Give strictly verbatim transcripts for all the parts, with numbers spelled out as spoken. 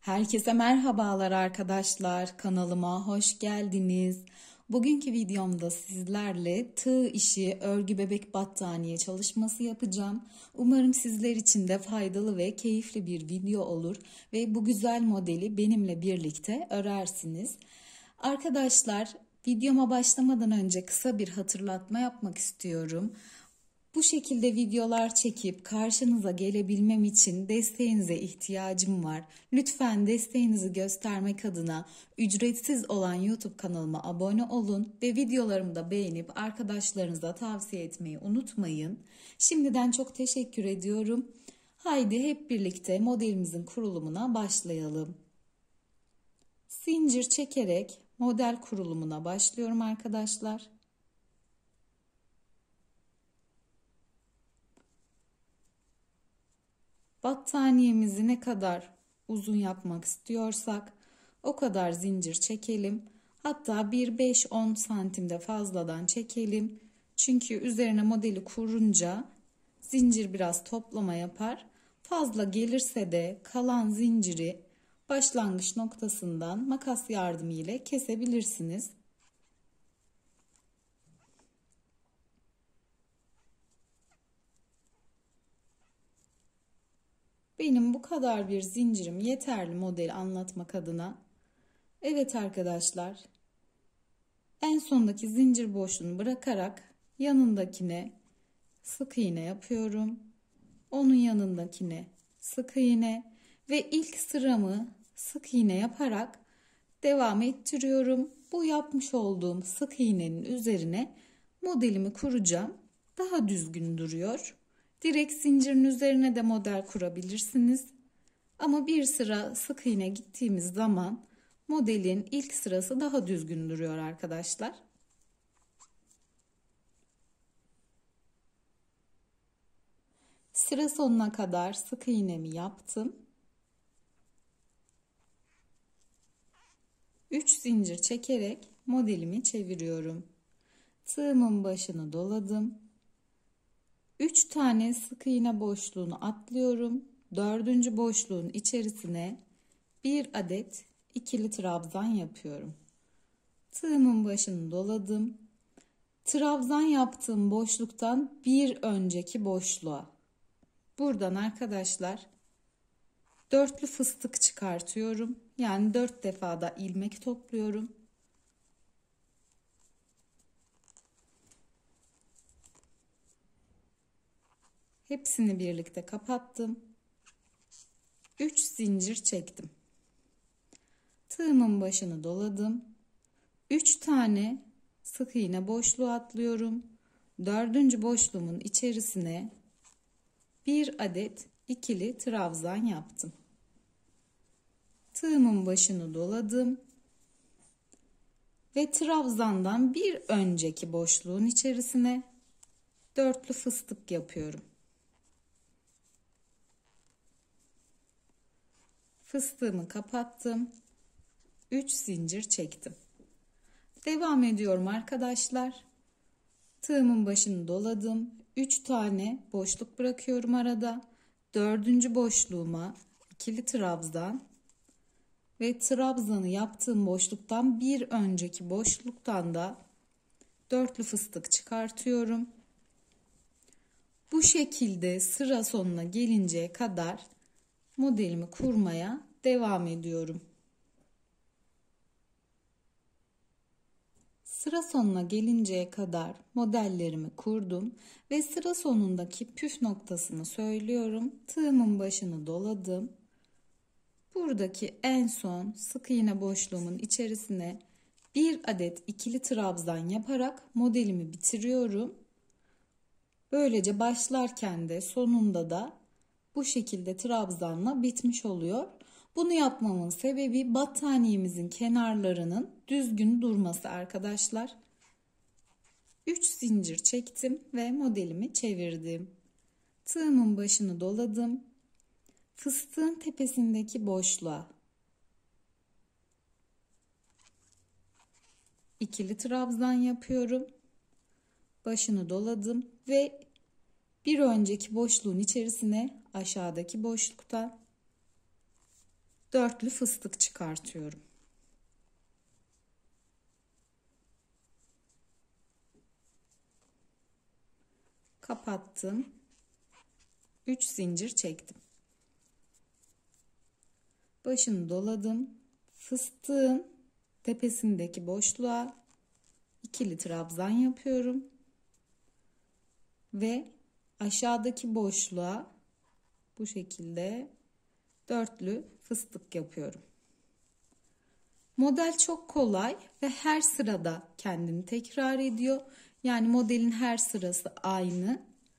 Herkese merhabalar arkadaşlar. Kanalıma hoş geldiniz. Bugünkü videomda sizlerle tığ işi örgü bebek battaniye çalışması yapacağım. Umarım sizler için de faydalı ve keyifli bir video olur ve bu güzel modeli benimle birlikte örersiniz. Arkadaşlar, videoma başlamadan önce kısa bir hatırlatma yapmak istiyorum. Bu şekilde videolar çekip karşınıza gelebilmem için desteğinize ihtiyacım var. Lütfen desteğinizi göstermek adına ücretsiz olan YouTube kanalıma abone olun ve videolarımı da beğenip arkadaşlarınıza tavsiye etmeyi unutmayın. Şimdiden çok teşekkür ediyorum. Haydi hep birlikte modelimizin kurulumuna başlayalım. Zincir çekerek model kurulumuna başlıyorum arkadaşlar. Battaniyemizi ne kadar uzun yapmak istiyorsak o kadar zincir çekelim. Hatta bir beş on santimde fazladan çekelim. Çünkü üzerine modeli kurunca zincir biraz toplama yapar. Fazla gelirse de kalan zinciri başlangıç noktasından makas yardımı ile kesebilirsiniz. Benim bu kadar bir zincirim yeterli modeli anlatmak adına. Evet arkadaşlar, en sondaki zincir boşluğunu bırakarak yanındakine sık iğne yapıyorum. Onun yanındakine sık iğne ve ilk sıramı sık iğne yaparak devam ettiriyorum. Bu yapmış olduğum sık iğnenin üzerine modelimi kuracağım. Daha düzgün duruyor. Direkt zincirin üzerine de model kurabilirsiniz. Ama bir sıra sık iğne gittiğimiz zaman modelin ilk sırası daha düzgün duruyor arkadaşlar. Sıra sonuna kadar sık iğnemi yaptım. üç zincir çekerek modelimi çeviriyorum. Tığımın başını doladım. üç tane sık iğne boşluğunu atlıyorum. dördüncü boşluğun içerisine bir adet ikili trabzan yapıyorum. Tığımın başını doladım. Trabzan yaptığım boşluktan bir önceki boşluğa. Buradan arkadaşlar dörtlü fıstık çıkartıyorum. Yani dört defada ilmek topluyorum. Hepsini birlikte kapattım. üç zincir çektim. Tığımın başını doladım. üç tane sık iğne boşluğu atlıyorum. dördüncü boşluğumun içerisine bir adet ikili trabzan yaptım. Tığımın başını doladım. Ve trabzandan bir önceki boşluğun içerisine dörtlü fıstık yapıyorum. Fıstığımı kapattım. üç zincir çektim. Devam ediyorum arkadaşlar. Tığımın başını doladım. üç tane boşluk bırakıyorum arada. dördüncü boşluğuma ikili trabzan ve trabzanı yaptığım boşluktan bir önceki boşluktan da dörtlü fıstık çıkartıyorum. Bu şekilde sıra sonuna gelinceye kadar modelimi kurmaya devam ediyorum. Sıra sonuna gelinceye kadar modellerimi kurdum ve sıra sonundaki püf noktasını söylüyorum. Tığımın başını doladım. Buradaki en son sık iğne boşluğumun içerisine bir adet ikili trabzan yaparak modelimi bitiriyorum. Böylece başlarken de sonunda da bu şekilde trabzanla bitmiş oluyor. Bunu yapmamın sebebi battaniyemizin kenarlarının düzgün durması arkadaşlar. üç zincir çektim ve modelimi çevirdim. Tığımın başını doladım. Fıstığın tepesindeki boşluğa ikili trabzan yapıyorum. Başını doladım ve bir önceki boşluğun içerisine aşağıdaki boşluktan dörtlü fıstık çıkartıyorum. Kapattım. üç zincir çektim. Başını doladım. Fıstığın tepesindeki boşluğa ikili trabzan yapıyorum. Ve aşağıdaki boşluğa bu şekilde dörtlü fıstık yapıyorum. Model çok kolay ve her sırada kendini tekrar ediyor. Yani modelin her sırası aynı.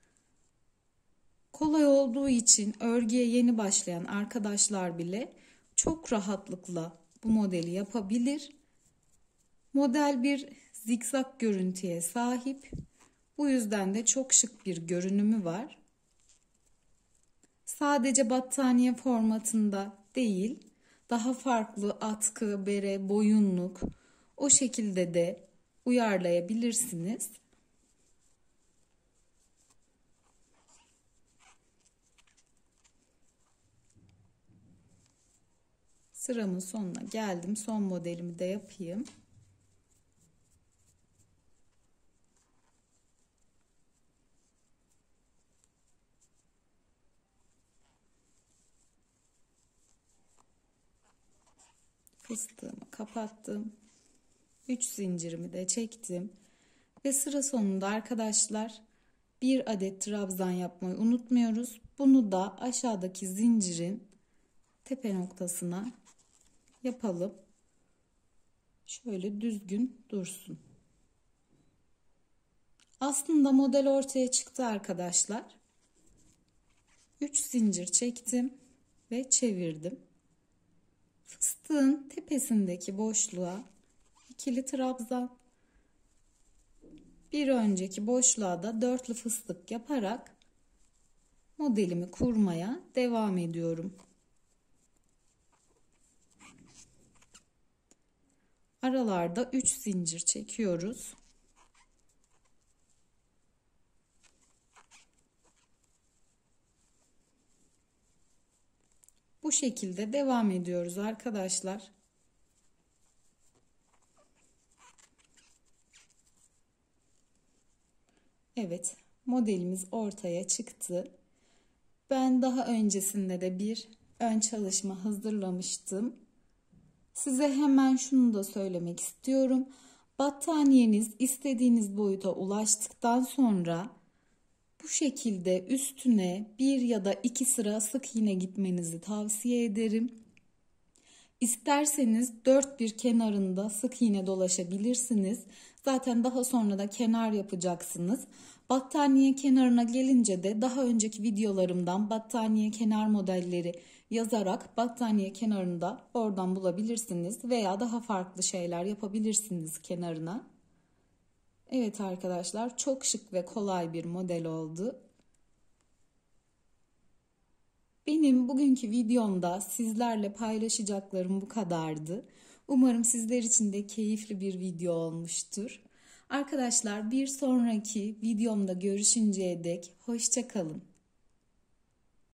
Kolay olduğu için örgüye yeni başlayan arkadaşlar bile çok rahatlıkla bu modeli yapabilir. Model bir zikzak görüntüye sahip. Bu yüzden de çok şık bir görünümü var. Sadece battaniye formatında değil, daha farklı atkı, bere, boyunluk o şekilde de uyarlayabilirsiniz. Sıramın sonuna geldim. Son modelimi de yapayım. Fıstığımı kapattım. üç zincirimi de çektim. Ve sıra sonunda arkadaşlar bir adet trabzan yapmayı unutmuyoruz. Bunu da aşağıdaki zincirin tepe noktasına yapalım. Şöyle düzgün dursun. Aslında model ortaya çıktı arkadaşlar. üç zincir çektim ve çevirdim. Fıstığın tepesindeki boşluğa ikili trabzan, bir önceki boşluğa da dörtlü fıstık yaparak modelimi kurmaya devam ediyorum. Aralarda üç zincir çekiyoruz. Bu şekilde devam ediyoruz arkadaşlar. Evet, modelimiz ortaya çıktı. Ben daha öncesinde de bir ön çalışma hazırlamıştım. Size hemen şunu da söylemek istiyorum. Battaniyeniz istediğiniz boyuta ulaştıktan sonra bu şekilde üstüne bir ya da iki sıra sık iğne gitmenizi tavsiye ederim. İsterseniz dört bir kenarında sık iğne dolaşabilirsiniz. Zaten daha sonra da kenar yapacaksınız. Battaniye kenarına gelince de daha önceki videolarımdan battaniye kenar modelleri yazarak battaniye kenarında oradan bulabilirsiniz. Veya daha farklı şeyler yapabilirsiniz kenarına. Evet arkadaşlar, çok şık ve kolay bir model oldu. Benim bugünkü videomda sizlerle paylaşacaklarım bu kadardı. Umarım sizler için de keyifli bir video olmuştur. Arkadaşlar, bir sonraki videomda görüşünceye dek hoşça kalın.